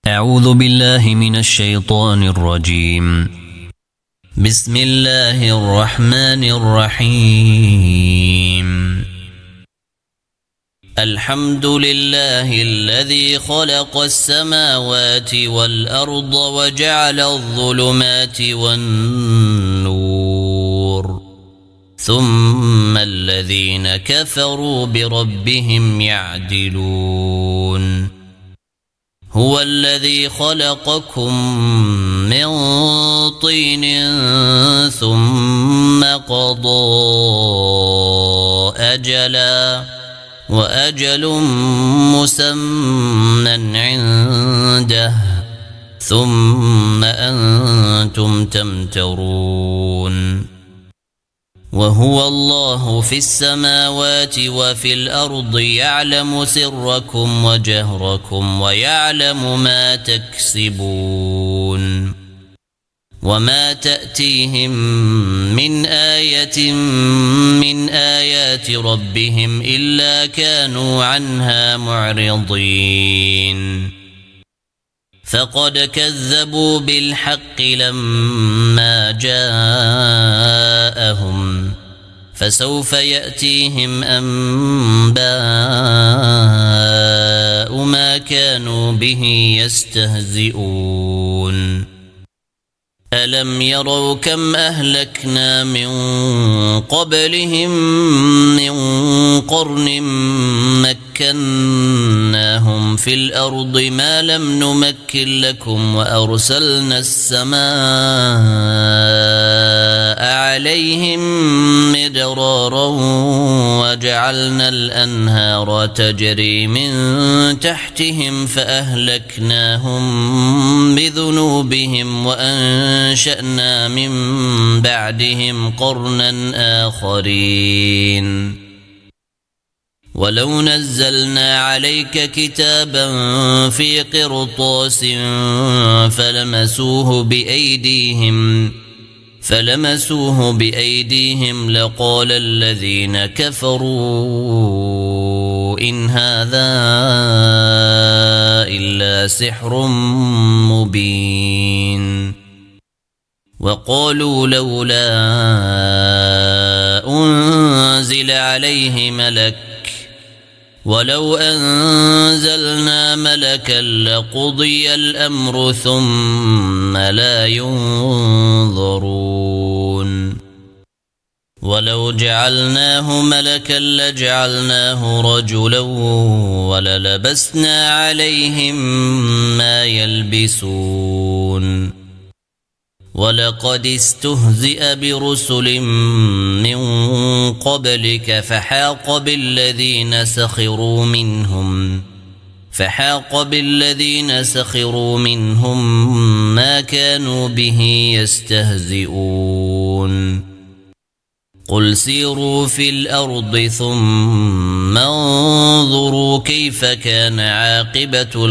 أعوذ بالله من الشيطان الرجيم. بسم الله الرحمن الرحيم. الحمد لله الذي خلق السماوات والأرض وجعل الظلمات والنور ثم الذين كفروا بربهم يعدلون. هو الذي خلقكم من طين ثم قضى أجلا وأجل مسمى عنده ثم أنتم تمترون. وهو الله في السماوات وفي الأرض يعلم سركم وجهركم ويعلم ما تكسبون. وما تأتيهم من آية من آيات ربهم إلا كانوا عنها معرضين. فقد كذبوا بالحق لما جاءهم فسوف يأتيهم أنباء ما كانوا به يستهزئون. ألم يروا كم أهلكنا من قبلهم من قرن مكناهم في الأرض ما لم نمكن لكم وأرسلنا السماء عليهم مدرارا وجعلنا الأنهار تجري من تحتهم فأهلكناهم بذنوبهم وأنشأنا من بعدهم قرنا آخرين. ولو نزلنا عليك كتابا في قرطاس فلمسوه بأيديهم لقال الذين كفروا إن هذا إلا سحر مبين. وقالوا لولا أنزل عليه ملك ولو أنزلنا ملكا لقضي الأمر ثم لا ينظرون. ولو جعلناه ملكا لجعلناه رجلا وللبسنا عليهم ما يلبسون. ولقد استهزئ برسل من قبلك فحاق بالذين سخروا منهم ما كانوا به يستهزئون. قل سيروا في الأرض ثم انظروا كيف كان عاقبة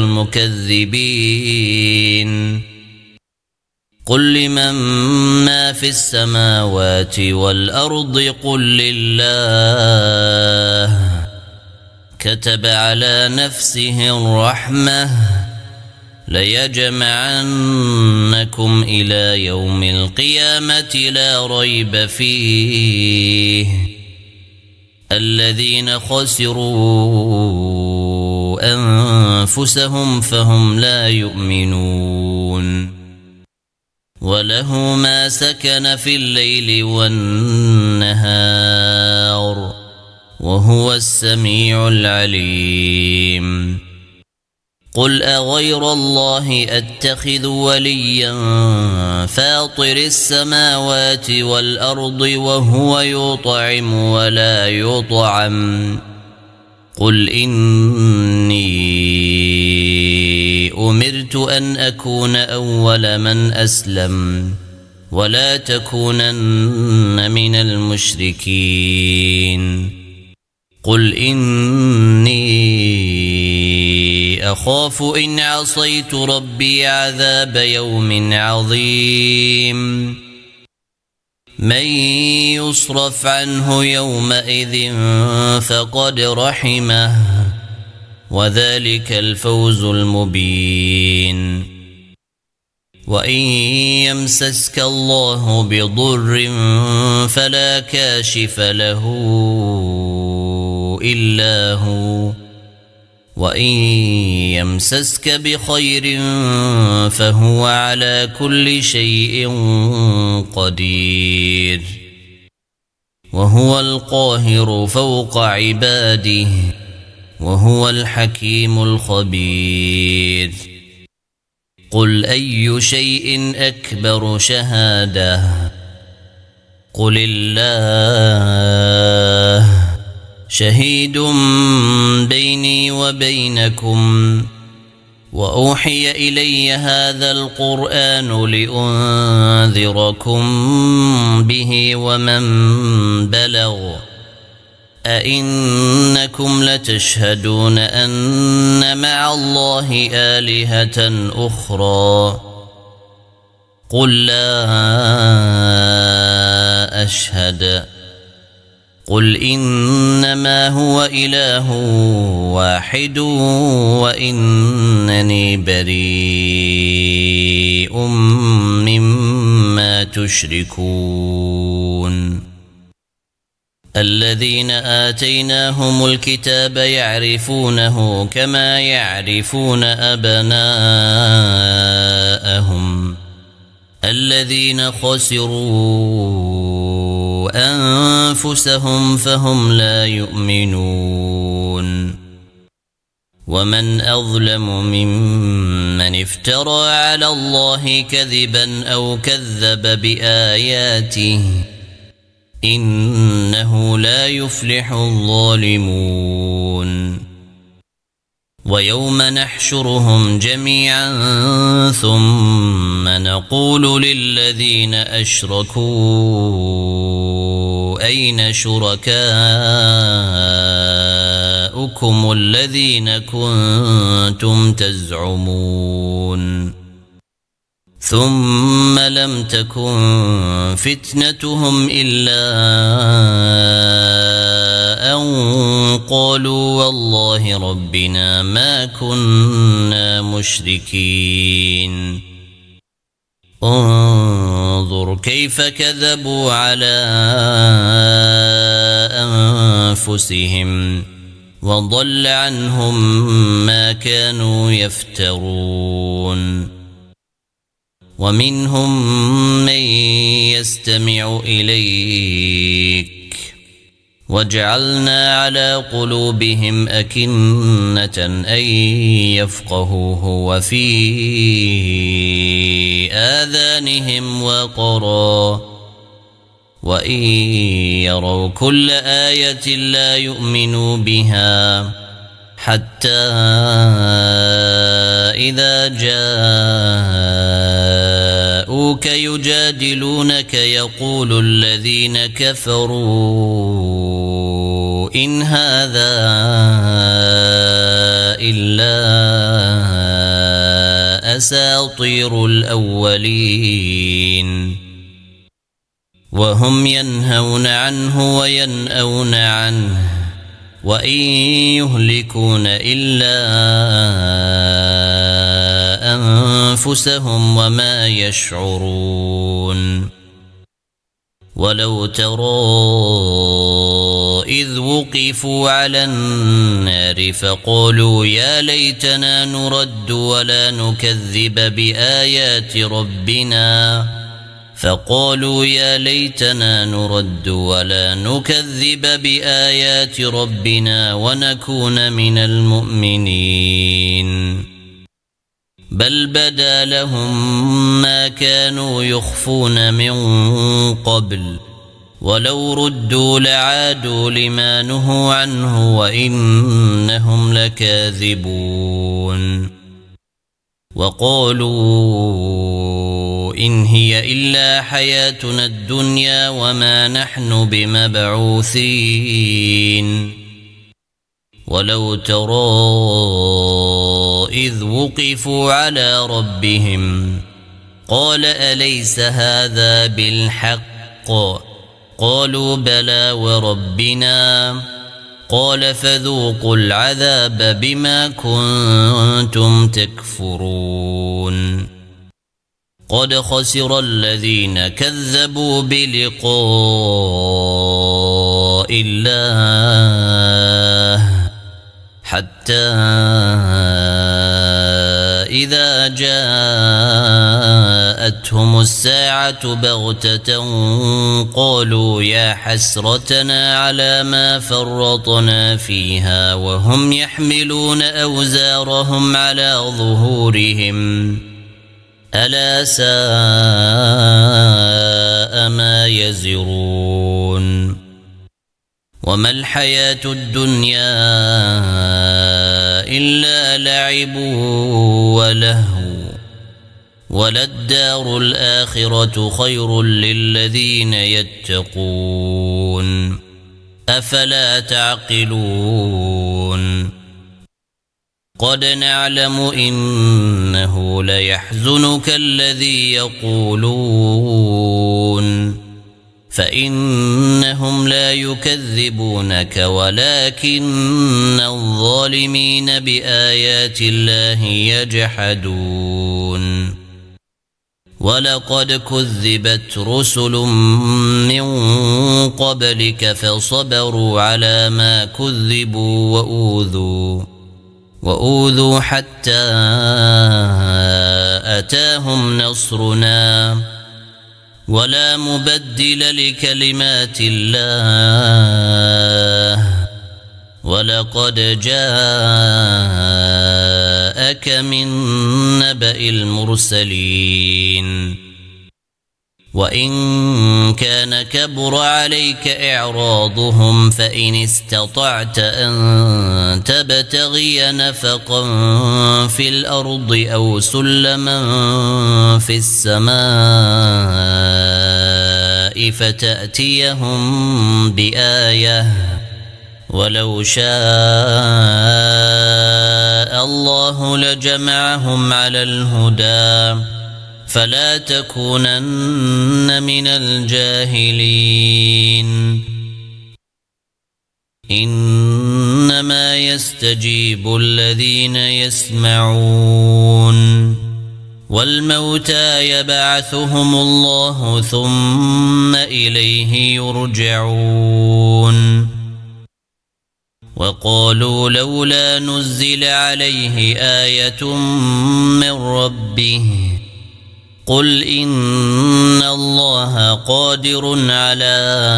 المكذبين. قل لمن ما في السماوات والأرض قل لله كتب على نفسه الرحمة ليجمعنكم إلى يوم القيامة لا ريب فيه الذين خسروا أنفسهم فهم لا يؤمنون. وله ما سكن في الليل والنهار وهو السميع العليم. قل أغير الله أتخذ وليا فاطر السماوات والأرض وهو يطعم ولا يطعم. قل إني أمرت أن أكون أول من أسلم ولا تكونن من المشركين. قل إني أخاف إن عصيت ربي عذاب يوم عظيم. من يصرف عنه يومئذ فقد رحمه وذلك الفوز المبين. وإن يمسسك الله بضر فلا كاشف له إلا هو، وإن يمسسك بخير فهو على كل شيء قدير، وهو القاهر فوق عباده، وهو الحكيم الخبير. قل أي شيء أكبر شهادة؟ قل الله شهيد بيني وبينكم. وأوحي إلي هذا القرآن لأنذركم به ومن بلغ. أئنكم لتشهدون أن مع الله آلهة أخرى؟ قل لا أشهد. قل إنما هو إله واحد وإنني بريء مما تشركون. الذين آتيناهم الكتاب يعرفونه كما يعرفون أبناءهم، الذين خسروا أنفسهم فهم لا يؤمنون. ومن أظلم ممن افترى على الله كذبا أو كذب بآياته، إنه لا يفلح الظالمون. ويوم نحشرهم جميعا ثم نقول للذين أشركوا أين شركاؤكم الذين كنتم تزعمون؟ ثم لم تكن فتنتهم إلا أن قالوا والله ربنا ما كنا مشركين. انظر كيف كذبوا على أنفسهم وضل عنهم ما كانوا يفترون. ومنهم من يستمع إليك وجعلنا على قلوبهم أكنة أن يفقهوه وفي آذانهم وقرا، وإن يروا كل آية لا يؤمنوا بها، حتى إذا جاءوك يجادلونك يقول الذين كفروا إن هذا إلا أساطير الأولين، وهم ينهون عنه وينأون عنه، وإن يهلكون إلا أنفسهم وما يشعرون. ولو ترى إذ وقفوا على النار فقالوا يا ليتنا نرد ولا نكذب بآيات ربنا ونكون من المؤمنين، بل بدا لهم ما كانوا يخفون من قبل، ولو ردوا لعادوا لما نهوا عنه وإنهم لكاذبون. وقالوا إن هي إلا حياتنا الدنيا وما نحن بمبعوثين. ولو ترى إذ وقفوا على ربهم قال أليس هذا بالحق؟ قالوا بلى وربنا، قال فذوقوا العذاب بما كنتم تكفرون قد خسر الذين كذبوا بلقاء الله حتى إذا جاءتهم الساعة بغتة قالوا يا حسرتنا على ما فرطنا فيها وهم يحملون أوزارهم على ظهورهم ألا ساء ما يزرون وما الحياة الدنيا إلا لعب ولهو وللدار الآخرة خير للذين يتقون أفلا تعقلون قد نعلم إنه ليحزنك الذي يقولون فإنهم لا يكذبونك ولكن الظالمين بآيات الله يجحدون ولقد كذبت رسل من قبلك فصبروا على ما كذبوا وأوذوا حتى أتاهم نصرنا ولا مبدل لكلمات الله ولقد جاءك من نبأ المرسلين وإن كان كبر عليك إعراضهم فإن استطعت أن تبتغي نفقا في الأرض أو سلما في السماء فتأتيهم بآية ولو شاء الله لجمعهم على الهدى فلا تكونن من الجاهلين إنما يستجيب الذين يسمعون والموتى يبعثهم الله ثم إليه يرجعون وقالوا لولا نزل عليه آية من ربه قل إن الله قادر على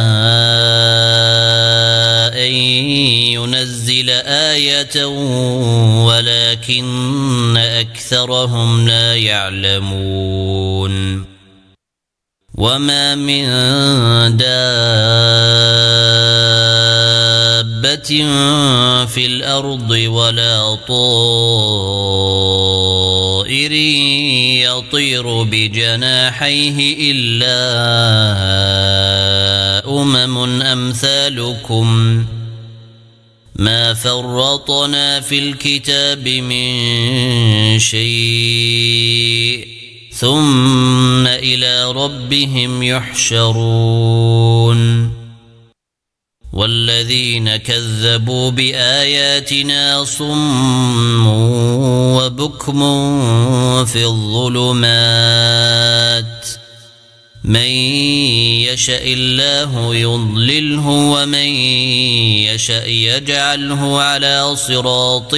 أن ينزل آية ولكن أكثرهم لا يعلمون وما من دابة في الأرض ولا طائر يطير بجناحيه إلا أمم أمثالكم ما فرطنا في الكتاب من شيء ثم إلى ربهم يحشرون والذين كذبوا بآياتنا صم وبكم في الظلمات من يشاء الله يضلله ومن يشاء يجعله على صراط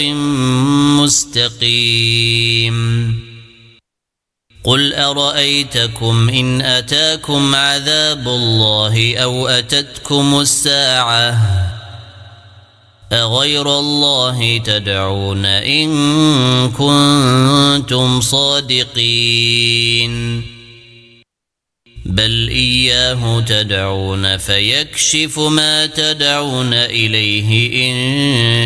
مستقيم قل أرأيتكم إن أتاكم عذاب الله أو أتتكم الساعة أغير الله تدعون إن كنتم صادقين بل إياه تدعون فيكشف ما تدعون إليه إن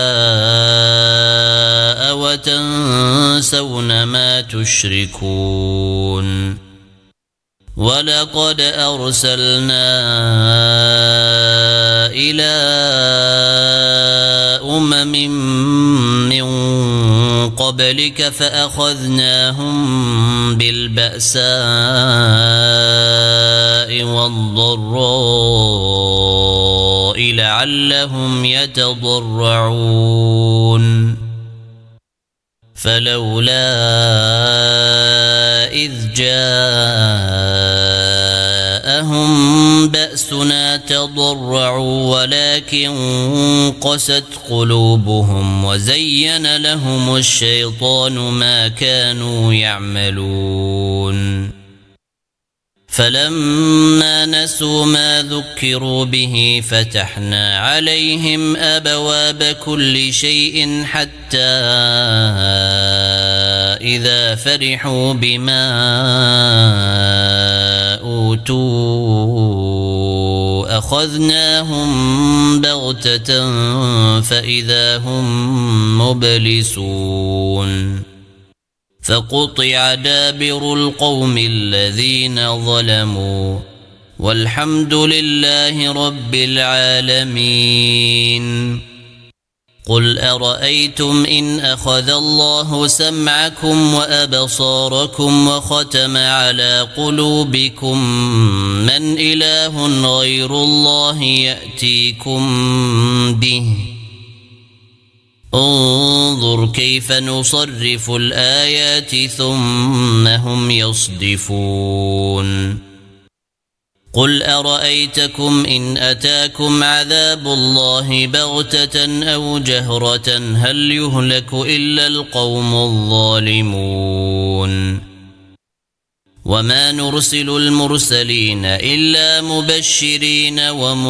شاء وتنسون ما تشركون ولقد أرسلنا إلى أمم من قبلك فأخذناهم بالبأساء والضراء لعلهم يتضرعون فلولا إذ جاءهم بأسنا تضرعوا ولكن قست قلوبهم وزين لهم الشيطان ما كانوا يعملون فلما نسوا ما ذكروا به فتحنا عليهم أبواب كل شيء حتى إذا فرحوا بما أوتوا أخذناهم بغتة فإذا هم مبلسون فقطع دابر القوم الذين ظلموا والحمد لله رب العالمين قل أرأيتم إن أخذ الله سمعكم وأبصاركم وختم على قلوبكم من إله غير الله يأتيكم به انظر كيف نصرف الآيات ثم هم يصدفون قل أرأيتكم إن أتاكم عذاب الله بغتة أو جهرة هل يهلك إلا القوم الظالمون وما نرسل المرسلين إلا مبشرين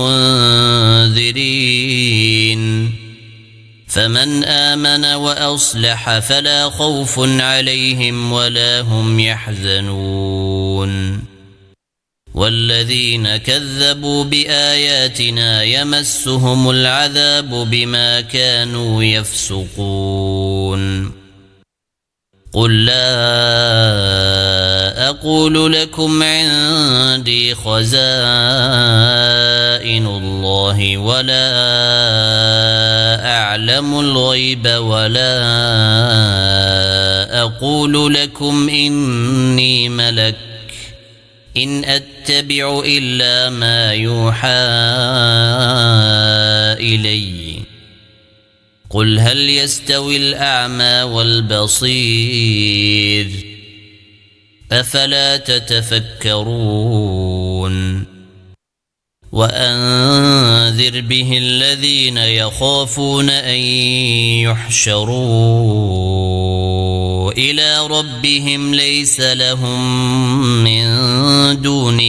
ومنذرين فمن آمن وأصلح فلا خوف عليهم ولا هم يحزنون والذين كذبوا بآياتنا يمسهم العذاب بما كانوا يفسقون قل لا أقول لكم عندي خزائن الله ولا أعلم الغيب ولا أقول لكم إني ملك إن أتبع إلا ما يوحى إلي قل هل يستوي الأعمى والبصير أفلا تتفكرون وأنذر به الذين يخافون أن يحشروا إلى ربهم ليس لهم من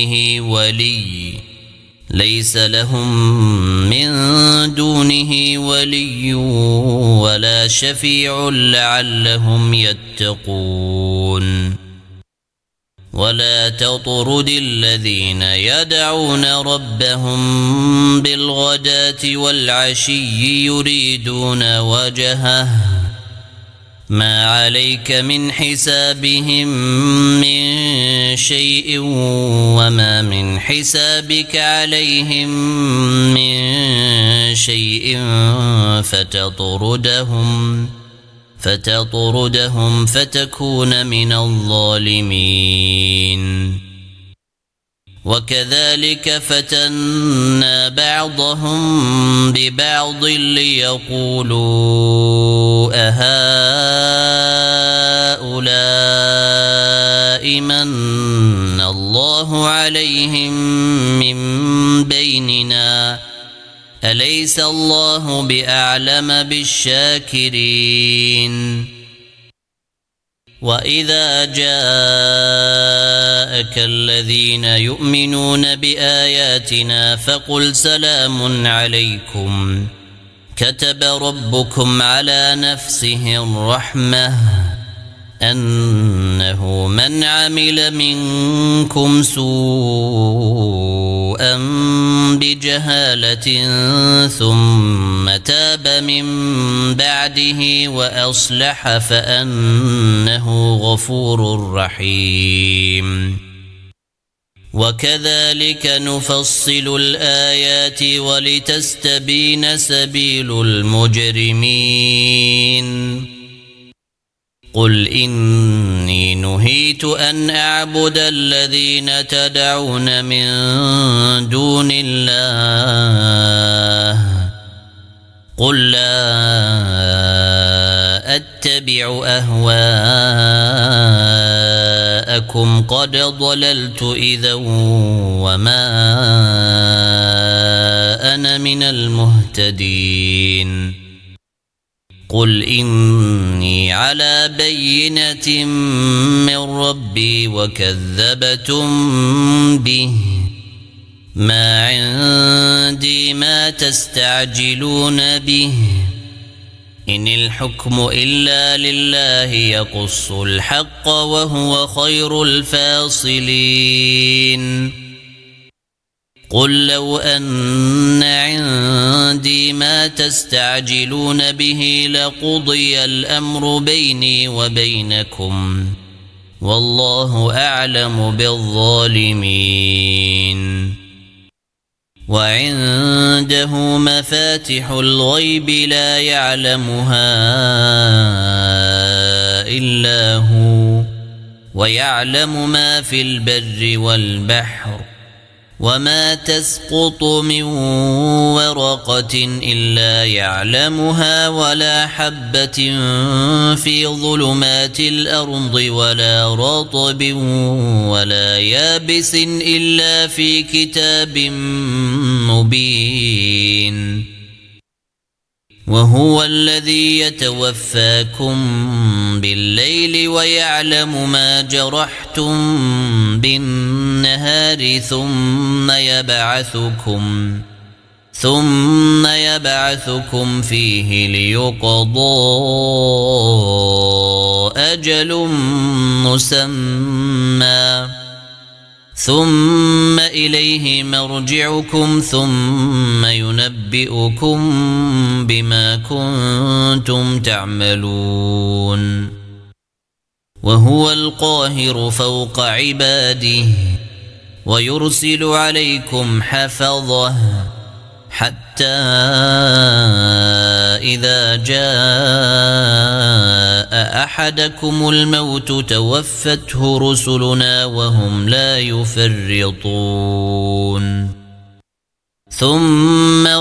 دونه ولي ولا شفيع لعلهم يتقون ولا تطرد الذين يدعون ربهم بالغداة والعشي يريدون وجهه ما عليك من حسابهم من شيء وما من حسابك عليهم من شيء فتطردهم فتكون من الظالمين وكذلك فتنا بعضهم ببعض ليقولوا أهؤلاء من الله عليهم من بيننا أليس الله بأعلم بالشاكرين وإذا جاءك الذين يؤمنون بآياتنا فقل سلام عليكم كتب ربكم على نفسه الرحمة أنه من عمل منكم سوءا بجهالة ثم تاب من بعده وأصلح فأنه غفور رحيم وكذلك نفصل الآيات ولتستبين سبيل المجرمين قل إني نهيت أن أعبد الذين تدعون من دون الله قل لا أتبع أهواءكم قد ضللت إذا وما أنا من المهتدين قل إني على بينة من ربي وكذبتم به ما عندي ما تستعجلون به إن الحكم إلا لله يقص الحق وهو خير الفاصلين قل لو أن عندي ما تستعجلون به لقضي الأمر بيني وبينكم والله أعلم بالظالمين وعنده مفاتح الغيب لا يعلمها إلا هو ويعلم ما في البر والبحر وما تسقط من ورقة إلا يعلمها ولا حبة في ظلمات الأرض ولا رطب ولا يابس إلا في كتاب مبين وهو الذي يتوفاكم بالليل ويعلم ما جرحتم بالنهار ثم يبعثكم فيه ليقضى أجل مسمى ثم إليه مرجعكم ثم ينبئكم بما كنتم تعملون وهو القاهر فوق عباده ويرسل عليكم حفظه حتى إذا جاء أحدكم الموت توفته رسلنا وهم لا يفرطون ثم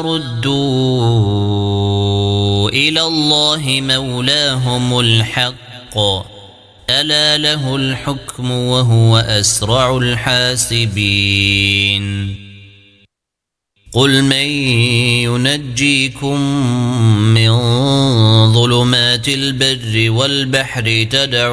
ردوا إلى الله مولاهم الحق ألا له الحكم وهو أسرع الحاسبين قل من ينجيكم من ظلمات البر والبحر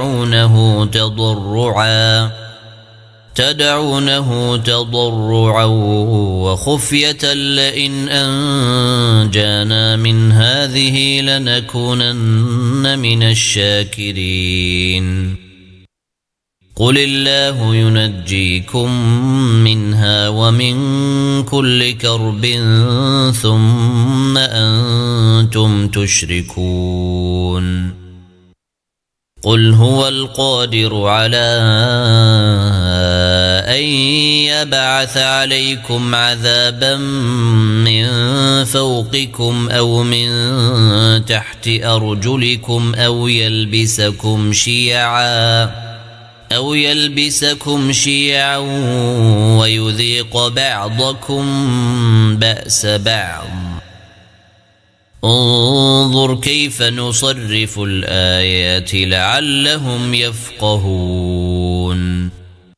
تدعونه تضرعا وخفية لئن أنجانا من هذه لنكونن من الشاكرين قل الله ينجيكم منها ومن كل كرب ثم أنتم تشركون قل هو القادر على أن يبعث عليكم عذابا من فوقكم أو من تحت أرجلكم أو يلبسكم شيعا ويذيق بعضكم بأس بعض انظر كيف نصرف الآيات لعلهم يفقهون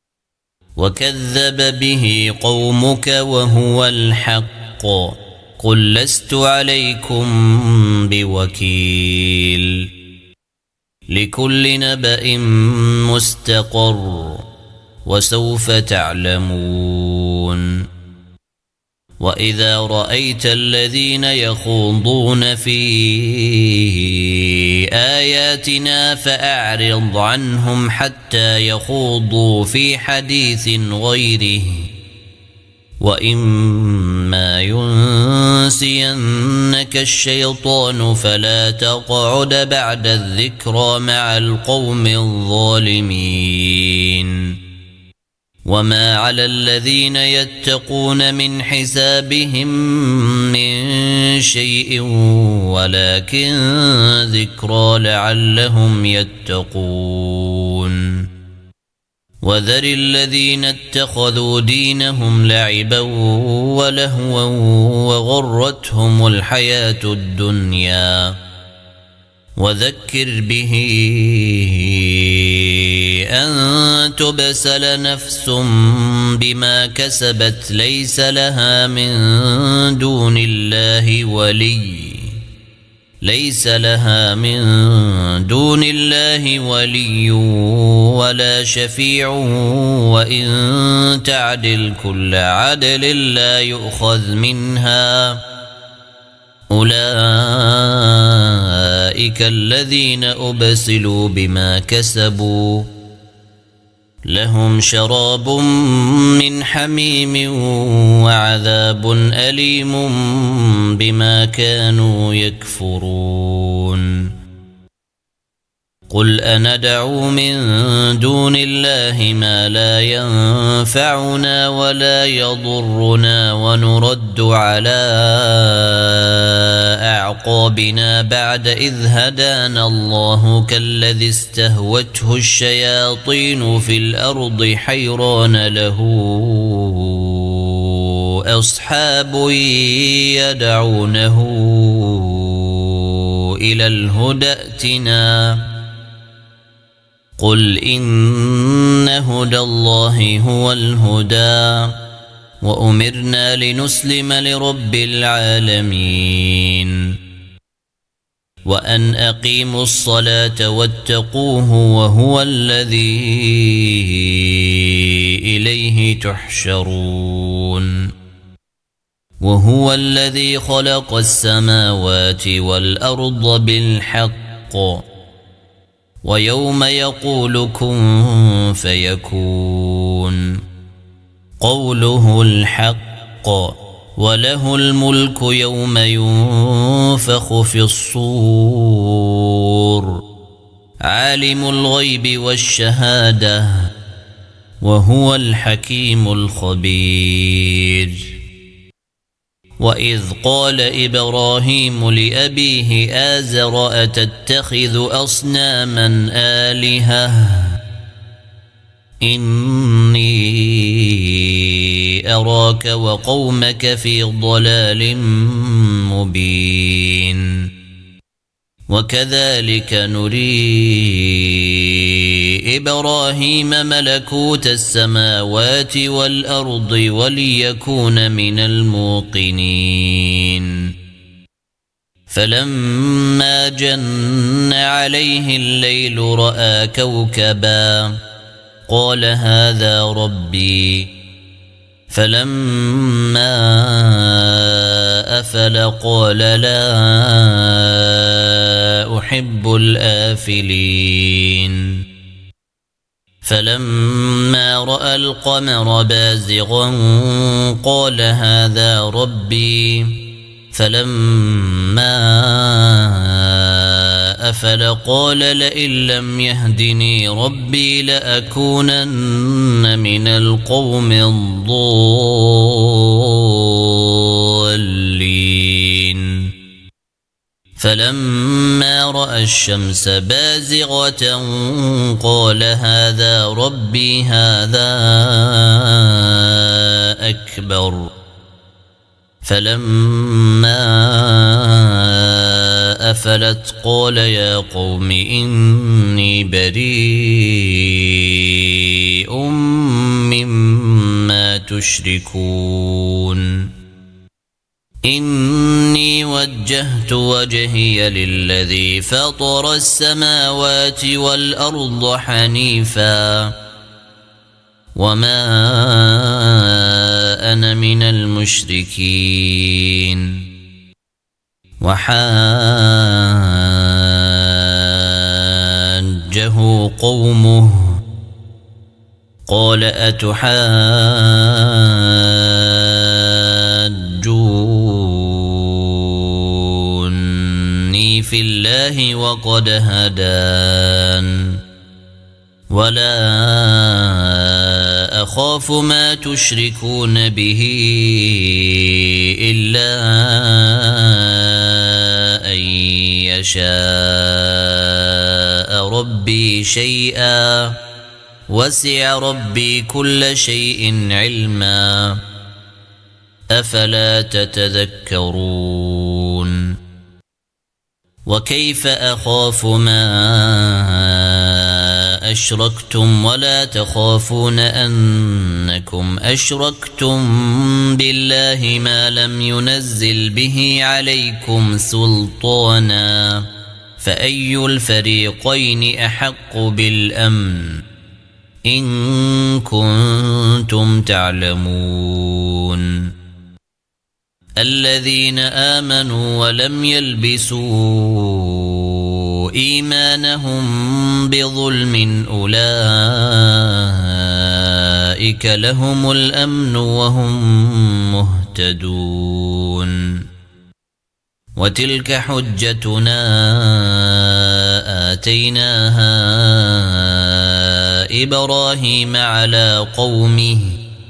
وكذب به قومك وهو الحق قل لست عليكم بوكيل لكل نبأ مستقر وسوف تعلمون وإذا رأيت الذين يخوضون في آياتنا فأعرض عنهم حتى يخوضوا في حديث غيره وإما ينسينك الشيطان فلا تقعد بعد الذكرى مع القوم الظالمين وما على الذين يتقون من حسابهم من شيء ولكن ذكرى لعلهم يتقون وذر الذين اتخذوا دينهم لعبا ولهوا وغرتهم الحياة الدنيا وذكر به أن تبسل نفس بما كسبت ليس لها من دون الله ولي ولا شفيع وإن تعدل كل عدل لا يؤخذ منها أولئك الذين أبسلوا بما كسبوا لهم شراب من حميم وعذاب أليم بما كانوا يكفرون قل أندعو من دون الله ما لا ينفعنا ولا يضرنا ونرد على أعقابنا بعد إذ هدانا الله كالذي استهوته الشياطين في الأرض حيران له أصحاب يدعونه إلى الهدى ائتنا قل إن هدى الله هو الهدى وأمرنا لنسلم لرب العالمين وأن أقيموا الصلاة واتقوه وهو الذي إليه تحشرون وهو الذي خلق السماوات والأرض بالحق ويوم يقول كن فيكون قوله الحق وله الملك يوم ينفخ في الصور عالم الغيب والشهادة وهو الحكيم الخبير وإذ قال إبراهيم لأبيه آزر أتتخذ أصناما آلهة إني أراك وقومك في ضلال مبين وكذلك نري إبراهيم ملكوت السماوات والأرض وليكون من الموقنين فلما جن عليه الليل رأى كوكبا قال هذا ربي فلما أفل قال لا أحب الآفلين فلما رأى القمر بازغا قال هذا ربي فلما أفل قال لئن لم يهدني ربي لأكونن من القوم الضالين فلما رأى الشمس بازغة قال هذا ربي هذا أكبر فلما أفلت قال يا قوم إني بريء مما تشركون إني وجهت وجهي للذي فطر السماوات والأرض حنيفا وما أنا من المشركين وحاجه قومه قال أتحاجوني في الله وقد هدان ولا أخاف ما تشركون به إلا يشاء ربي شيئا وسع ربي كل شيء علما أفلا تتذكرون وكيف أخاف ما أشركتم ولا تخافون أنكم أشركتم بالله ما لم ينزل به عليكم سلطانا فأي الفريقين أحق بالأمن إن كنتم تعلمون الذين آمنوا ولم يلبسوا إيمانهم بظلم أولئك لهم الأمن وهم مهتدون وتلك حجتنا آتيناها إبراهيم على قومه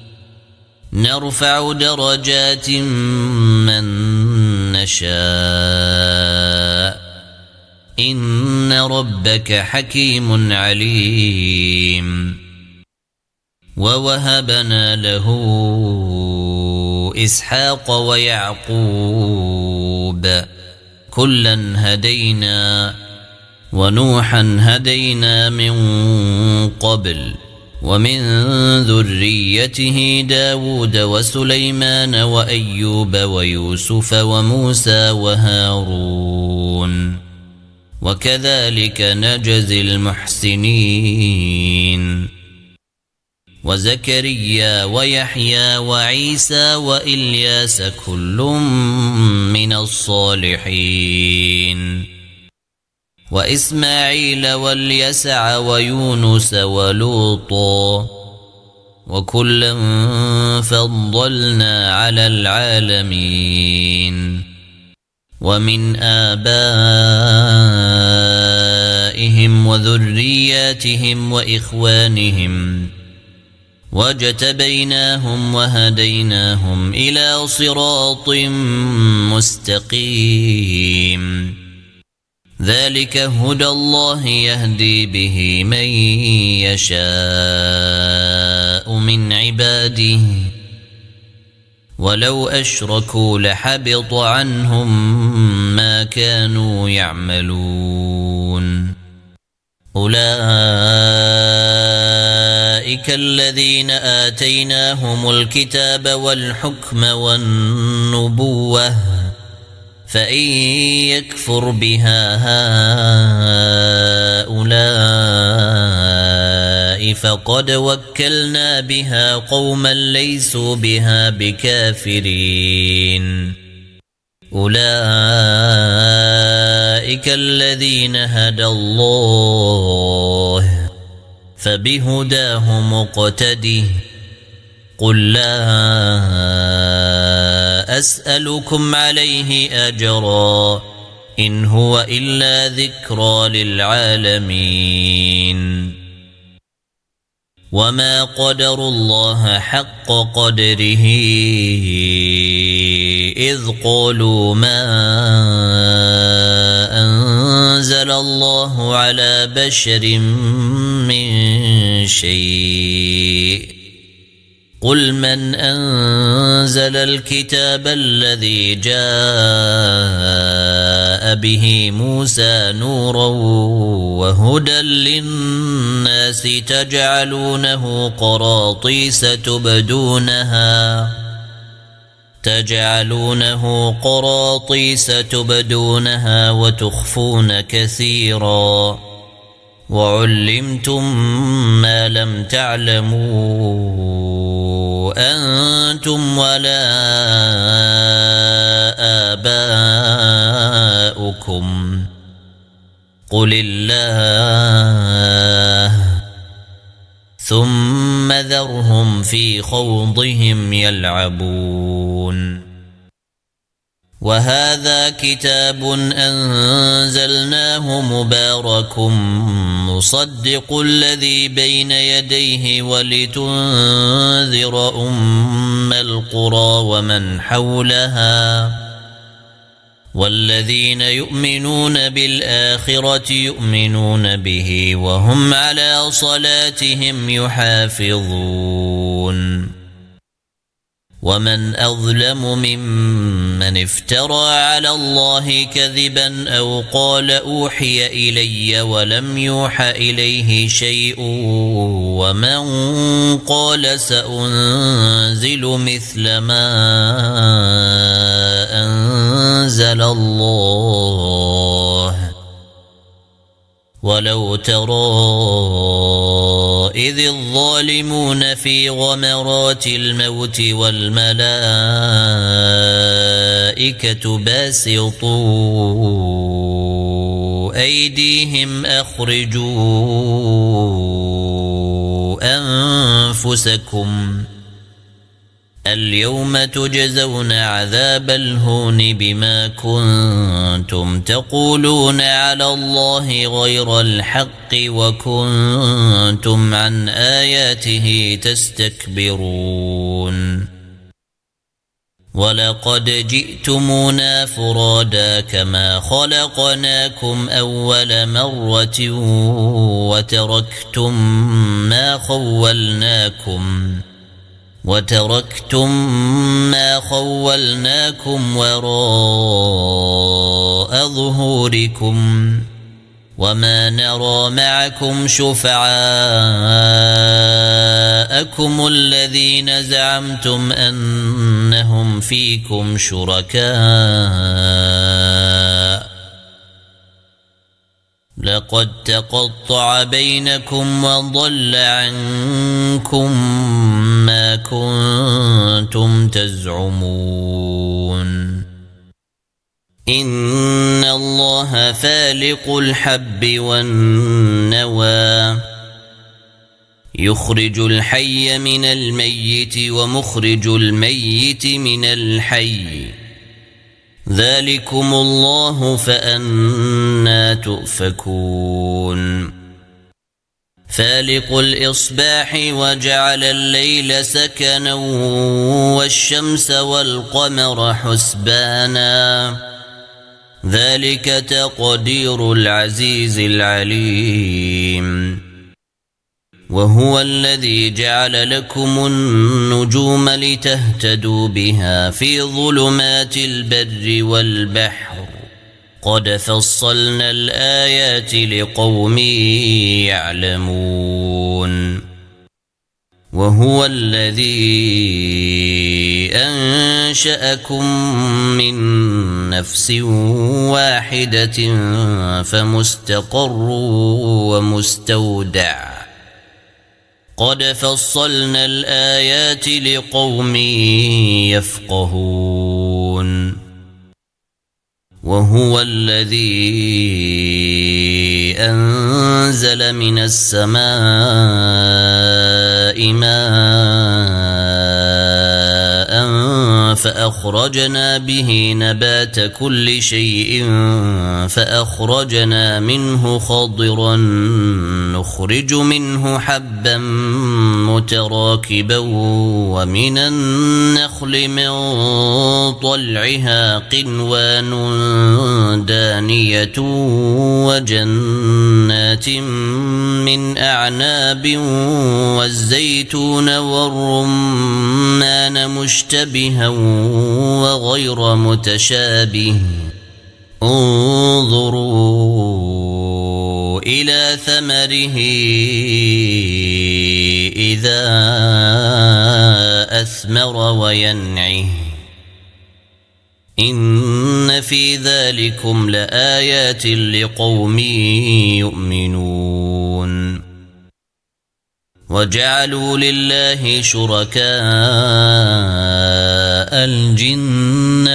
نرفع درجات من نشاء إن ربك حكيم عليم ووهبنا له إسحاق ويعقوب كلا هدينا ونوحا هدينا من قبل ومن ذريته داود وسليمان وأيوب ويوسف وموسى وهارون وكذلك نجزي المحسنين وزكريا ويحيى وعيسى وإلياس كل من الصالحين وإسماعيل واليسع ويونس ولوطا وكلا فضلنا على العالمين ومن آبائهم وذرياتهم وإخوانهم واجتبيناهم وهديناهم إلى صراط مستقيم ذلك هدى الله يهدي به من يشاء من عباده ولو أشركوا لحبط عنهم ما كانوا يعملون أولئك الذين آتيناهم الكتاب والحكم والنبوة فإن يكفر بها هؤلاء فقد وكلنا بها قوما ليسوا بها بكافرين أولئك الذين هدى الله فبهداه مقتده قل لا أسألكم عليه أجرا إن هو إلا ذكرى للعالمين وما قدروا الله حق قدره إذ قالوا ما أنزل الله على بشر من شيء قل من أنزل الكتاب الذي جاء به موسى نورا وهدى للناس تجعلونه قراطيس تبدونها وتخفون كثيرا وعلمتم ما لم تعلموا أنتم ولا آباؤكم قل الله ثم ذرهم في خوضهم يلعبون وهذا كتاب أنزلناه مبارك مصدق الذي بين يديه ولتنذر أم القرى ومن حولها والذين يؤمنون بالآخرة يؤمنون به وهم على صلاتهم يحافظون ومن أظلم ممن افترى على الله كذبا أو قال أوحي إلي ولم يوح إليه شيء ومن قال سأنزل مثل ما أنزل الله ولو ترى إذ الظالمون في غمرات الموت والملائكة باسطوا أيديهم أخرجوا أنفسكم اليوم تجزون عذاب الهون بما كنتم تقولون على الله غير الحق وكنتم عن آياته تستكبرون ولقد جئتمونا فرادا كما خلقناكم أول مرة وتركتم ما خولناكم وراء ظهوركم وما نرى معكم شفعاءكم الذين زعمتم أنهم فيكم شركاء لقد تقطع بينكم وضل عنكم ما كنتم تزعمون إن الله فالق الحب والنوى يخرج الحي من الميت ومخرج الميت من الحي ذلكم الله فأنى تؤفكون فالق الإصباح وجعل الليل سكنا والشمس والقمر حسبانا ذلك تقدير العزيز العليم وهو الذي جعل لكم النجوم لتهتدوا بها في ظلمات البر والبحر قد فصلنا الآيات لقوم يعلمون وهو الذي أنشأكم من نفس واحدة فمستقر ومستودع قد فصلنا الآيات لقوم يفقهون وهو الذي أنزل من السماء ماء فأخرجنا به نبات كل شيء فأخرجنا منه خضرا نخرج منه حبا متراكبا ومن النخل من طلعها قنوان دانية وجنات من أعناب والزيتون والرمان مشتبها وغير متشابه انظروا إلى ثمره إذا أثمر وينعه إن في ذلكم لآيات لقوم يؤمنون وجعلوا لله شركاء الجن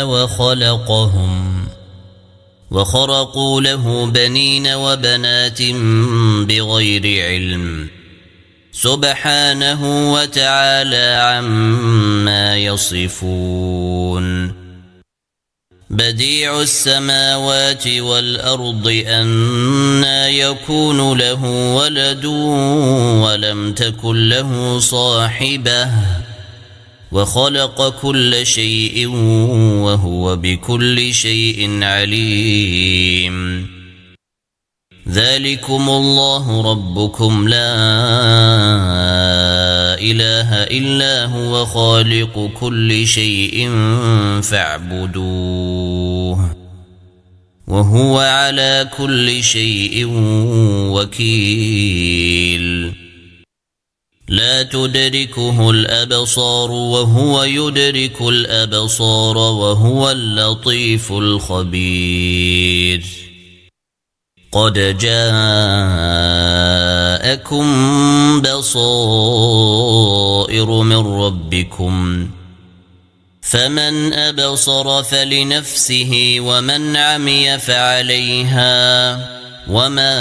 وخرقوا له بنين وبنات بغير علم سبحانه وتعالى عما يصفون بديع السماوات والأرض أنى يكون له ولد ولم تكن له صاحبة وخلق كل شيء وهو بكل شيء عليم. ذلكم الله ربكم لا إله إلا هو خالق كل شيء فاعبدوه وهو على كل شيء وكيل. لا تدركه الأبصار وهو يدرك الأبصار وهو اللطيف الخبير. قد جاءكم بصائر من ربكم فمن أبصر فلنفسه ومن عمي فعليها وما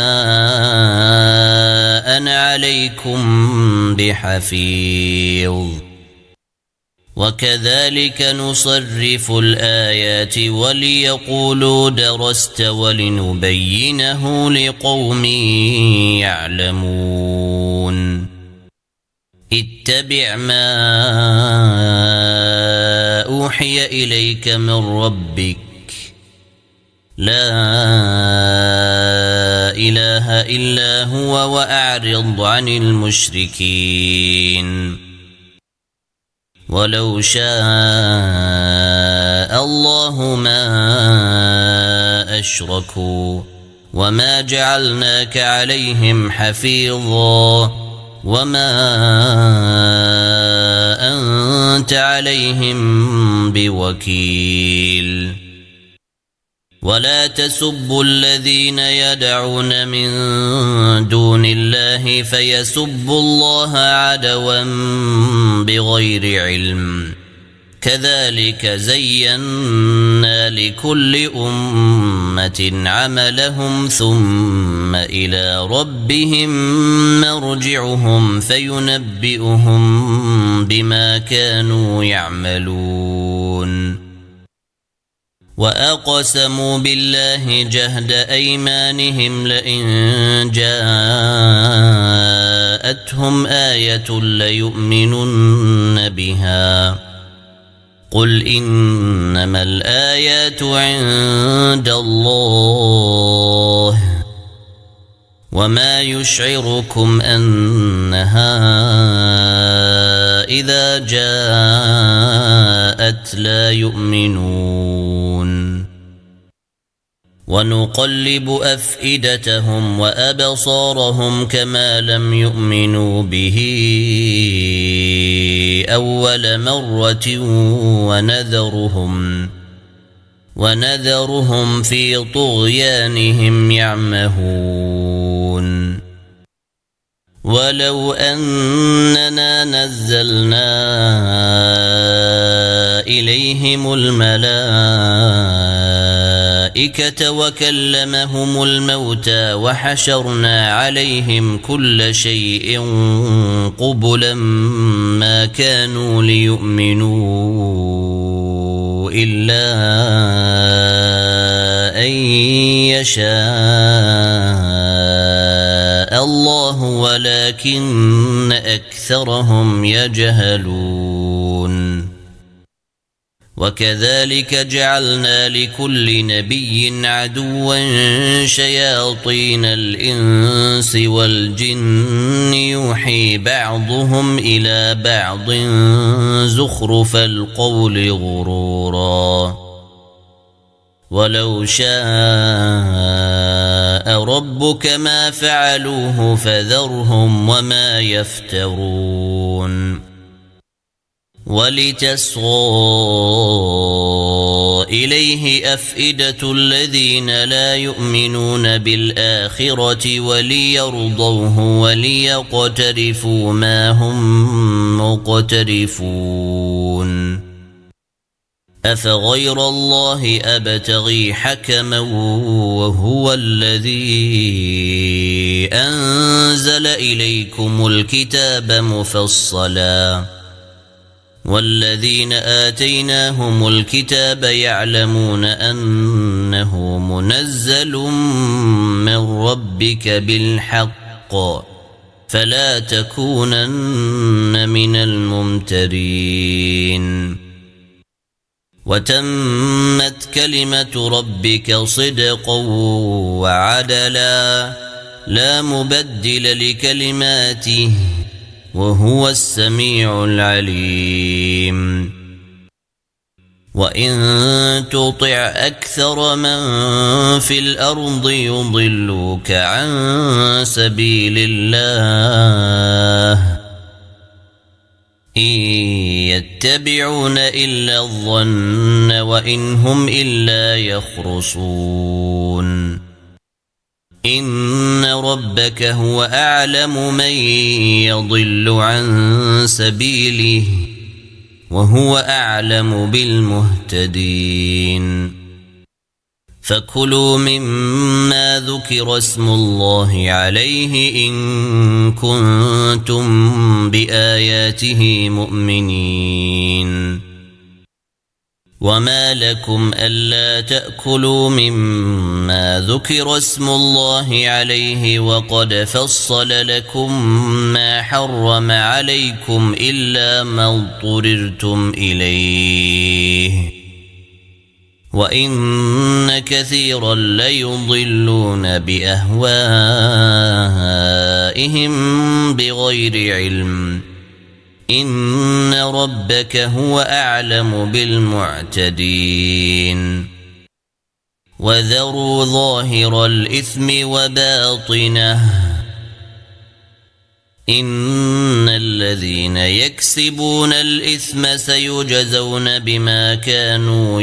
أنا عليكم بحفيظ. وكذلك نصرف الآيات وليقولوا درست ولنبينه لقوم يعلمون. اتبع ما أوحي إليك من ربك لا إله إلا هو وأعرض عن المشركين. ولو شاء الله ما أشركوا وما جعلناك عليهم حفيظا وما أنت عليهم بوكيل. ولا تسبوا الذين يدعون من دون الله فيسبوا الله عدوا بغير علم. كذلك زينا لكل أمة عملهم ثم إلى ربهم مرجعهم فينبئهم بما كانوا يعملون. وأقسموا بالله جهد أيمانهم لئن جاءتهم آية ليؤمنن بها. قل إنما الآيات عند الله وما يشعركم أنها إذا جاءت لا يؤمنون. ونقلب أفئدتهم وأبصارهم كما لم يؤمنوا به أول مرة ونذرهم في طغيانهم يعمهون. ولو أننا نزلنا إليهم الملائكة وكلمهم الموتى وحشرنا عليهم كل شيء قبلا ما كانوا ليؤمنوا إلا أن يشاء الله ولكن أكثرهم يجهلون. وكذلك جعلنا لكل نبي عدوا شياطين الإنس والجن يوحي بعضهم إلى بعض زخرف القول غرورا. ولو شاء ربك ما فعلوه فذرهم وما يفترون. ولتصغى إليه أفئدة الذين لا يؤمنون بالآخرة وليرضوه وليقترفوا ما هم مقترفون. أفغير الله أبتغي حكما وهو الذي أنزل إليكم الكتاب مفصلا والذين آتيناهم الكتاب يعلمون أنه منزل من ربك بالحق فلا تكونن من الممترين وتمت كلمة ربك صدقا وعدلا لا مبدل لكلماته وهو السميع العليم وإن تطع أكثر من في الأرض يضلوك عن سبيل الله إن يتبعون إلا الظن وإن هم إلا يخرصون إن ربك هو أعلم من يضل عن سبيله وهو أعلم بالمهتدين فكلوا مما ذكر اسم الله عليه إن كنتم بآياته مؤمنين وما لكم ألا تأكلوا مما ذكر اسم الله عليه وقد فصل لكم ما حرم عليكم إلا ما اضطررتم إليه وإن كثيرا ليضلون بأهوائهم بغير علم إن ربك هو أعلم بالمعتدين وذروا ظاهر الإثم وباطنه إن الذين يكسبون الإثم سيجزون بما كانوا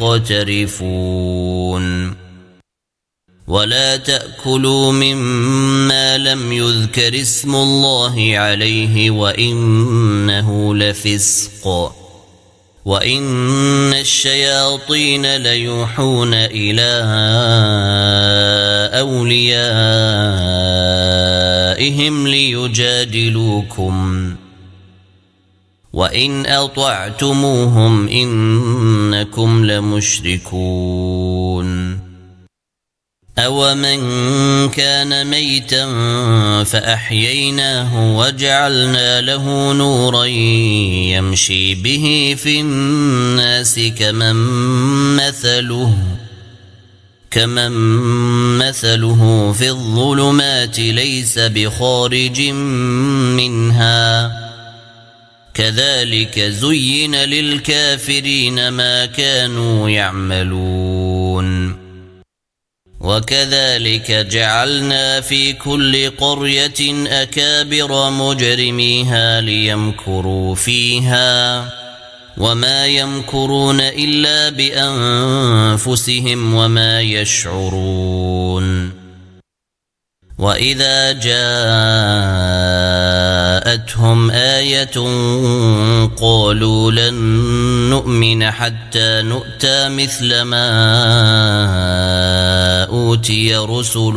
يقترفون ولا تأكلوا مما لم يذكر اسم الله عليه وإنه لفسق وإن الشياطين ليوحون إلى أوليائهم ليجادلوكم وإن أطعتموهم إنكم لمشركون أومن كان ميتا فأحييناه وجعلنا له نورا يمشي به في الناس كمن مثله في الظلمات ليس بخارج منها كذلك زين للكافرين ما كانوا يعملون وكذلك جعلنا في كل قرية أكابر مجرميها ليمكروا فيها وما يمكرون إلا بأنفسهم وما يشعرون وإذا جاءتهم آية قالوا لن نؤمن حتى نؤتى مثل ما أوتي رسل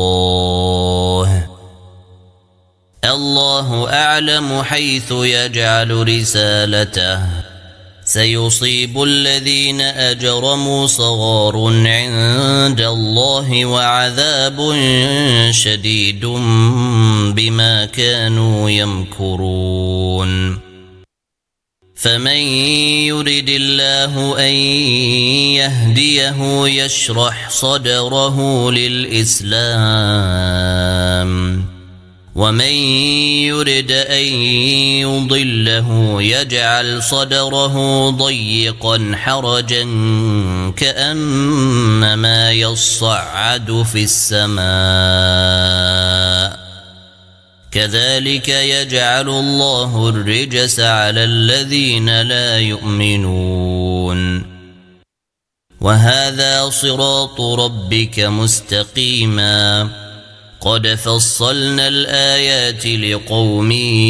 الله أعلم حيث يجعل رسالته سيصيب الذين أجرموا صغار عند الله وعذاب شديد بما كانوا يمكرون فمن يرد الله أن يهديه يشرح صدره للإسلام ومن يرد أن يضله يجعل صدره ضيقا حرجا كأنما يصعد في السماء كذلك يجعل الله الرجس على الذين لا يؤمنون وهذا صراط ربك مستقيما قد فصلنا الآيات لقوم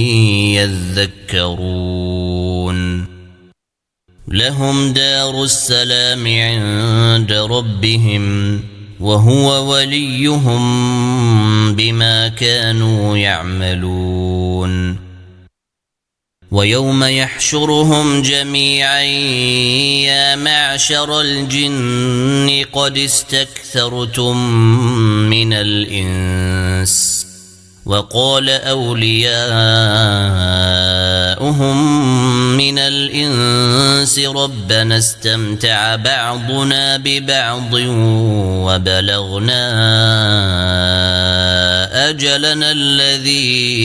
يذكرون لهم دار السلام عند ربهم وهو وليهم بما كانوا يعملون ويوم يحشرهم جميعا يا معشر الجن قد استكثرتم من الإنس وقال أولياؤهم من الإنس ربنا استمتع بعضنا ببعض وبلغنا أجلنا الذي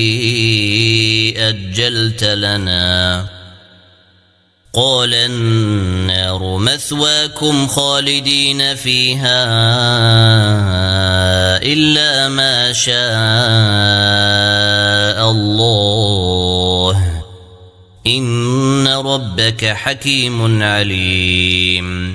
أجلت لنا قال النار مثواكم خالدين فيها إلا ما شاء الله إن ربك حكيم عليم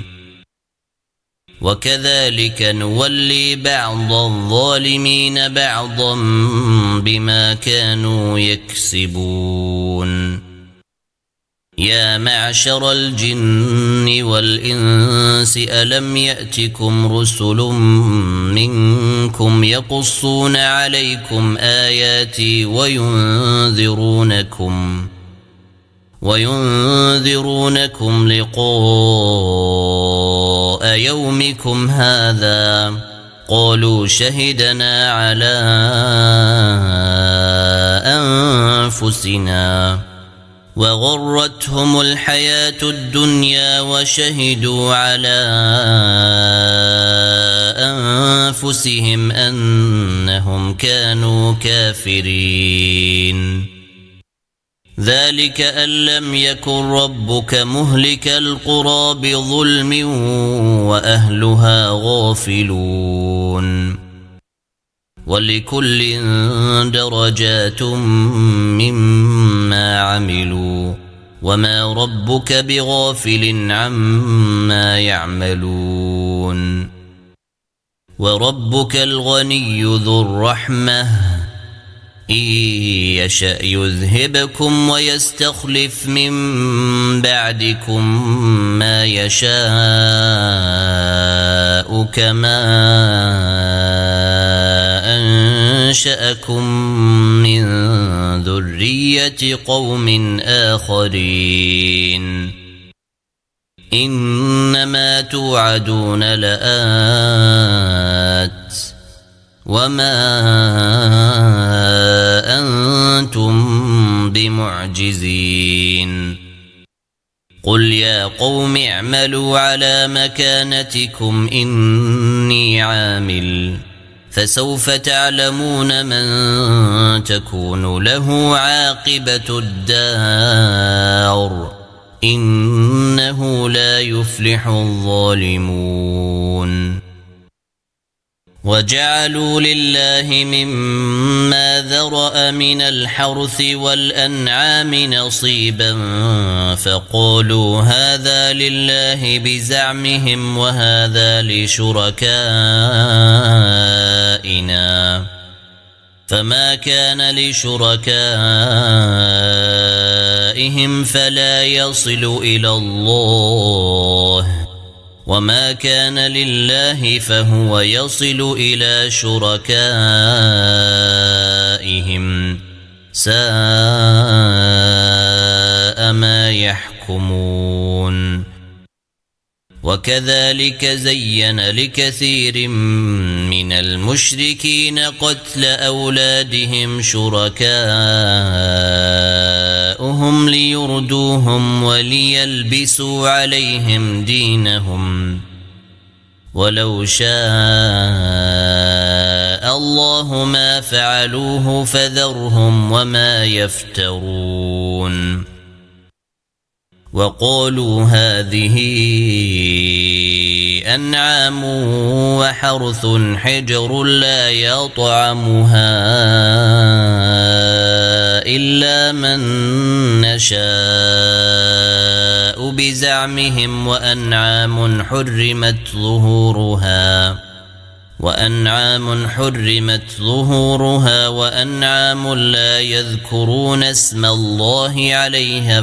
وكذلك نولي بعض الظالمين بعضا بما كانوا يكسبون يا معشر الجن والإنس ألم يأتكم رسل منكم يقصون عليكم آياتي وينذرونكم لقاء يومكم هذا قالوا شهدنا على أنفسنا وغرتهم الحياة الدنيا وشهدوا على أنفسهم أنهم كانوا كافرين ذلك أن لم يكن ربك مهلك القرى بظلم وأهلها غافلون ولكل درجات مما عملوا وما ربك بغافل عما يعملون وربك الغني ذو الرحمة إن يشأ يذهبكم ويستخلف من بعدكم ما يشاء كما أنشأكم من ذرية قوم آخرين إنما توعدون لآت وما أنتم بمعجزين قل يا قوم اعملوا على مكانتكم إني عامل فسوف تعلمون من تكون له عاقبة الدار إنه لا يفلح الظالمون وجعلوا لله مما ذرأ من الحرث والأنعام نصيبا فقالوا هذا لله بزعمهم وهذا لشركائنا فما كان لشركائهم فلا يصل إلى الله وما كان لله فهو يصل إلى شركائهم ساء ما يحكمون وكذلك زين لكثير من المشركين قتل أولادهم شركاؤهم ليردوهم وليلبسوا عليهم دينهم ولو شاء الله ما فعلوه فذرهم وما يفترون وقالوا هذه أنعام وحرث حجر لا يطعمها إلا من نشاء بزعمهم وأنعام حرمت ظهورها وأنعام لا يذكرون اسم الله عليها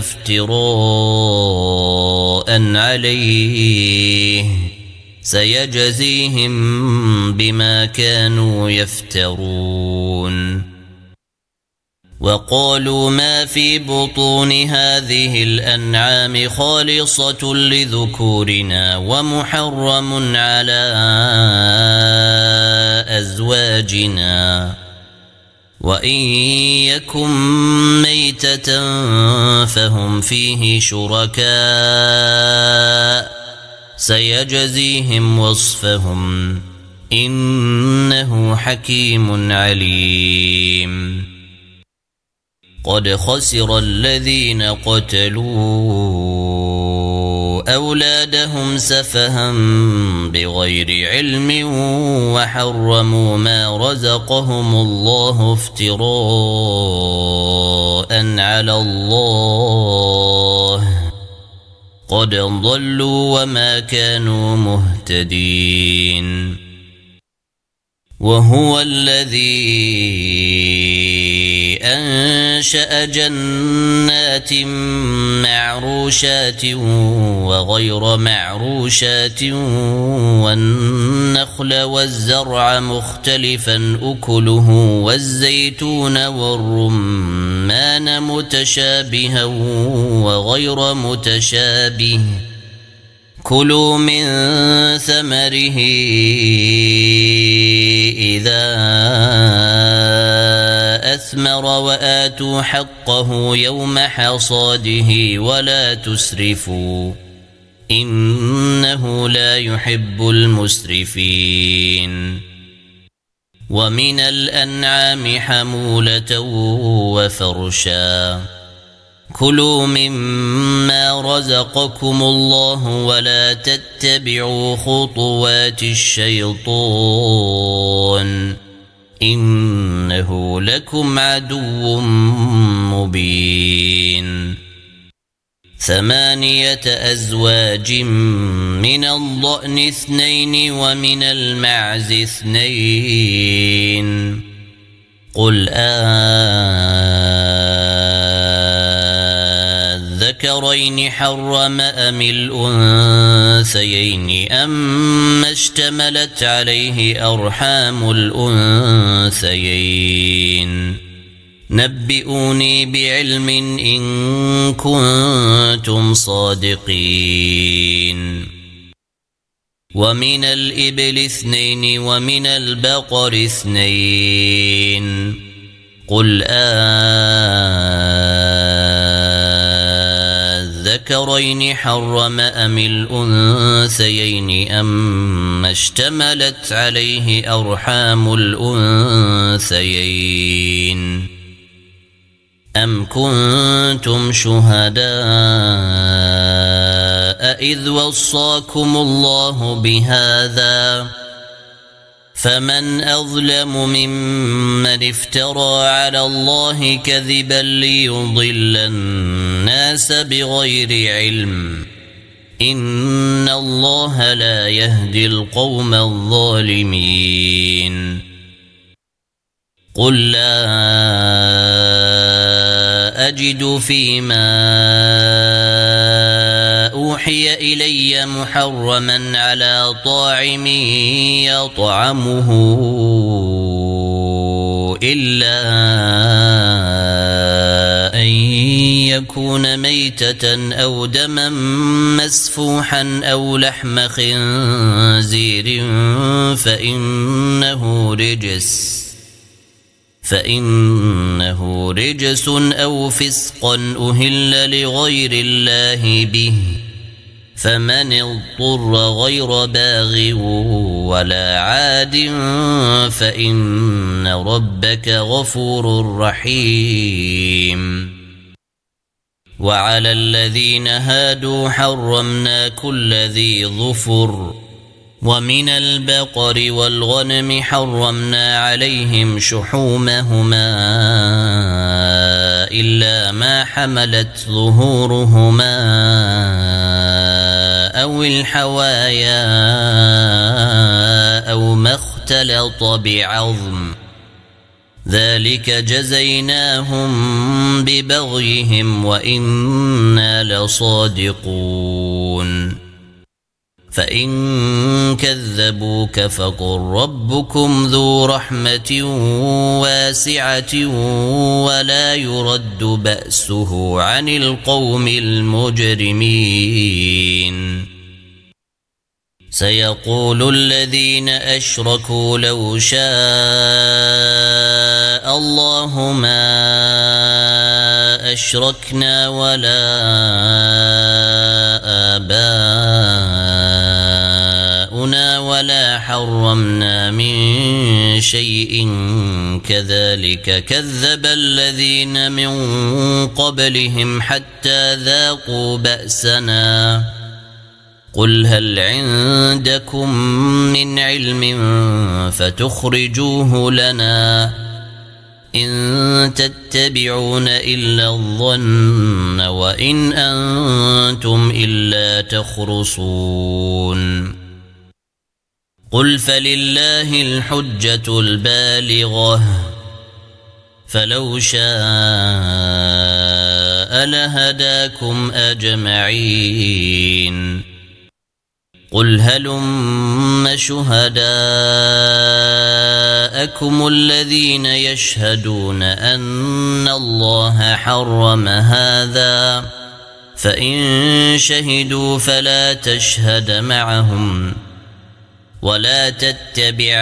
افتراء عليه سيجزيهم بما كانوا يفترون وقالوا ما في بطون هذه الأنعام خالصة لذكورنا ومحرم على أزواجنا وإن يكن ميتة فهم فيه شركاء سيجزيهم وصفهم إنه حكيم عليم قد خسر الذين قتلوا أولادهم سفها بغير علم وحرموا ما رزقهم الله افتراء على الله قد ضلوا وما كانوا مهتدين وهو الذي أنشأ جنات معروشات وغير معروشات والنخل والزرع مختلفا أكله والزيتون والرمان متشابها وغير متشابه كلوا من ثمره إذا أثمر وآتوا حقه يوم حصاده ولا تسرفوا إنه لا يحب المسرفين ومن الأنعام حمولة وفرشا كلوا مما رزقكم الله ولا تتبعوا خطوات الشيطان إنه لكم عدو مبين 8 أزواج من الضأن 2 ومن المعز 2 قل الذكرين حرم أم الأنثيين أما اشتملت عليه أرحام الأنثيين نبئوني بعلم إن كنتم صادقين ومن الإبل 2 ومن البقر 2 قل الذكرين حرم أم الأنثيين أما اشتملت عليه أرحام الأنثيين أم كنتم شهداء إذ وصاكم الله بهذا فمن أظلم ممن افترى على الله كذبا ليضل الناس بغير علم إن الله لا يهدي القوم الظالمين قل لا أجد فيما أوحي إلي محرما على طاعم يطعمه إلا أن يكون ميتة أو دما مسفوحا أو لحم خنزير فإنه رجس أو فسقا أهل لغير الله به فمن اضطر غير باغ ولا عاد فإن ربك غفور رحيم وعلى الذين هادوا حرمنا كل ذي ظفر ومن البقر والغنم حرمنا عليهم شحومهما إلا ما حملت ظهورهما أو الحوايا أو ما اختلط بعظم ذلك جزيناهم ببغيهم وإنا لصادقون فإن كذبوك فقل ربكم ذو رحمة واسعة ولا يرد بأسه عن القوم المجرمين سيقول الذين أشركوا لو شاء شاء الله ما أشركنا ولا آباؤنا ولا حرمنا من شيء كذلك كذب الذين من قبلهم حتى ذاقوا بأسنا قل هل عندكم من علم فتخرجوه لنا إن تتبعون إلا الظن وإن أنتم إلا تخرصون قل فلله الحجة البالغة فلو شاء لهداكم أجمعين قل هلم شهداءكم الذين يشهدون أن الله حرم هذا فإن شهدوا فلا تشهد معهم ولا تتبع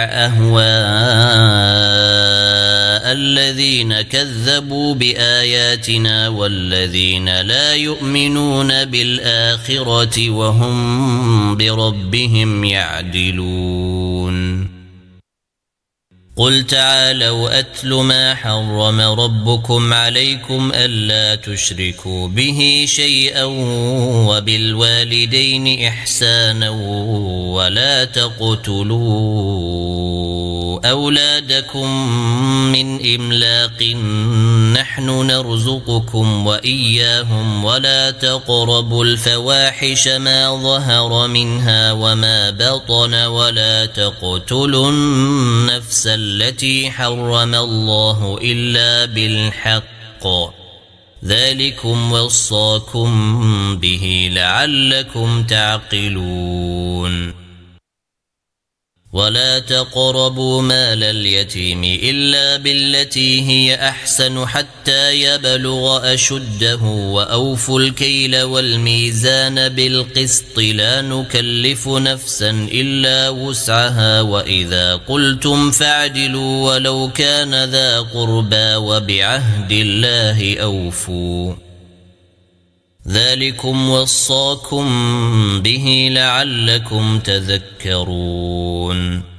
أهواء الذين كذبوا بآياتنا والذين لا يؤمنون بالآخرة وهم بربهم يعدلون قل تعالوا أتل ما حرم ربكم عليكم ألا تشركوا به شيئا وبالوالدين إحسانا ولا تقتلوا أولادكم من إملاق نحن نرزقكم وإياهم ولا تقربوا الفواحش ما ظهر منها وما بطن ولا تقتلوا النفس التي حرم الله إلا بالحق ذلكم وصاكم به لعلكم تعقلون ولا تقربوا مال اليتيم إلا بالتي هي أحسن حتى يبلغ أشده وأوفوا الكيل والميزان بالقسط لا نكلف نفسا إلا وسعها وإذا قلتم فاعدلوا ولو كان ذا قربى وبعهد الله أوفوا ذلكم وصاكم به لعلكم تذكرون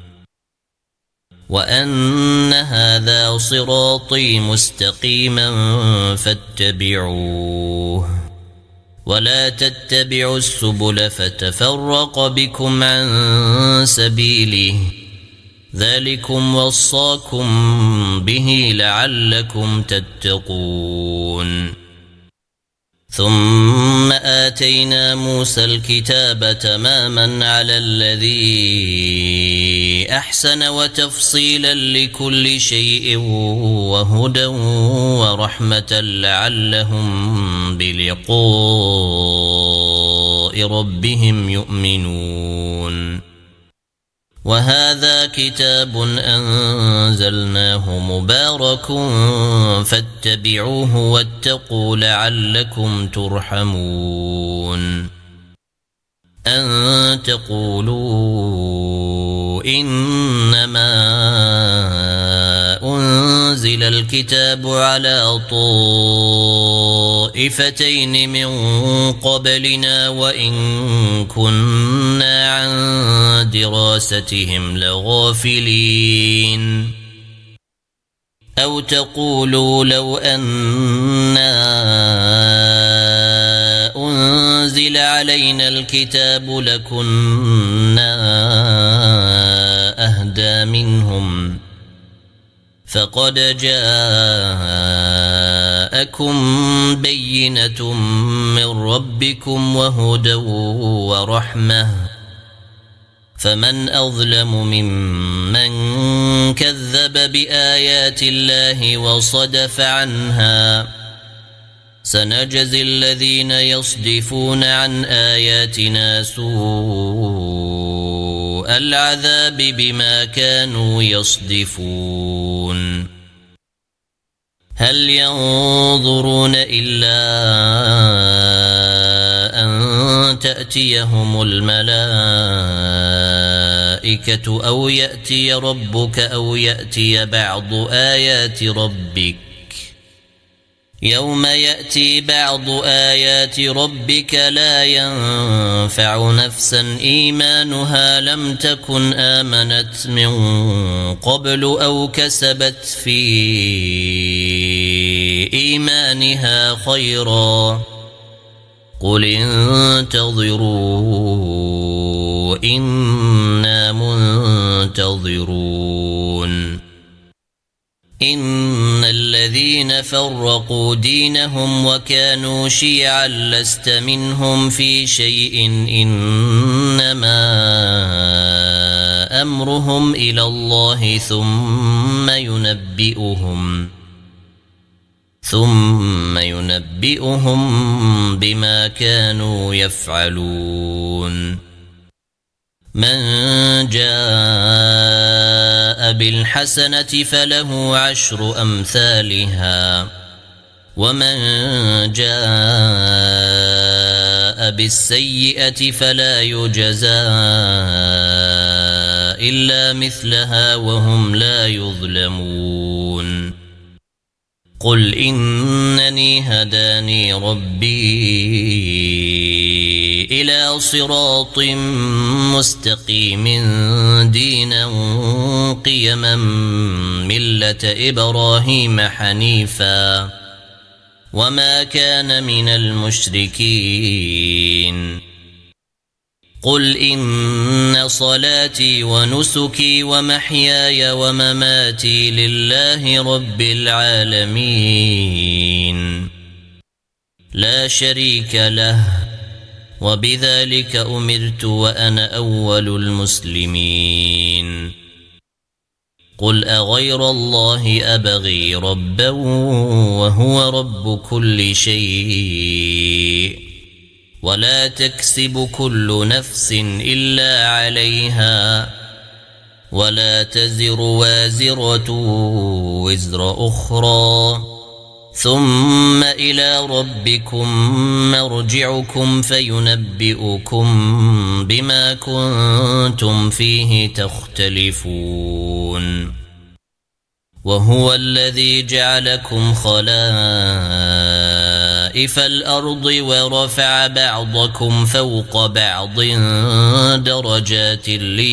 وأن هذا صراطي مستقيما فاتبعوه ولا تتبعوا السبل فتفرق بكم عن سبيله ذلكم وصاكم به لعلكم تتقون ثم آتينا موسى الكتاب تماما على الذي أحسن وتفصيلا لكل شيء وهدى ورحمة لعلهم بلقاء ربهم يؤمنون وهذا كتاب أنزلناه مبارك فاتبعوه واتقوا لعلكم ترحمون أن تقولوا إنما أنزل الكتاب على طائفتين من قبلنا وإن كنا عن دراستهم لغافلين أو تقولوا لو أنا أنزل علينا الكتاب لكنا أهدى منهم فقد جاءكم بينة من ربكم وهدى ورحمة فمن أظلم ممن كذب بآيات الله وصدف عنها سنجزي الذين يصدفون عن آياتنا سوء العذاب بما كانوا يصدفون هل ينظرون إلا أن تأتيهم الملائكة الملائكة أو يأتي ربك أو يأتي بعض آيات ربك يوم يأتي بعض آيات ربك لا ينفع نفسا إيمانها لم تكن آمنت من قبل أو كسبت في إيمانها خيرا قل انتظروا إنا منتظرون إن الذين فرقوا دينهم وكانوا شيعا لست منهم في شيء إنما أمرهم إلى الله ثم ينبئهم بما كانوا يفعلون من جاء بالحسنة فله 10 أمثالها ومن جاء بالسيئة فلا يجزى إلا مثلها وهم لا يظلمون قل إنني هداني ربي إلى صراط مستقيم دينا قيما ملة إبراهيم حنيفا وما كان من المشركين قل إن صلاتي ونسكي ومحياي ومماتي لله رب العالمين لا شريك له وبذلك أمرت وأنا أول المسلمين قل أغير الله أبغي ربا وهو رب كل شيء ولا تكسب كل نفس إلا عليها ولا تزر وازرة وزر أخرى ثم إلى ربكم مرجعكم فينبئكم بما كنتم فيه تختلفون وهو الذي جعلكم خلائف الأرض ورفع بعضكم فوق بعض درجات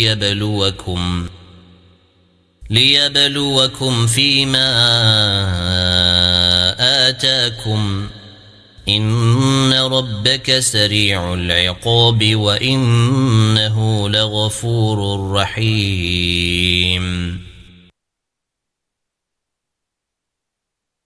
ليبلوكم فيما آتاكم إن ربك سريع العقاب وإنه لغفور رحيم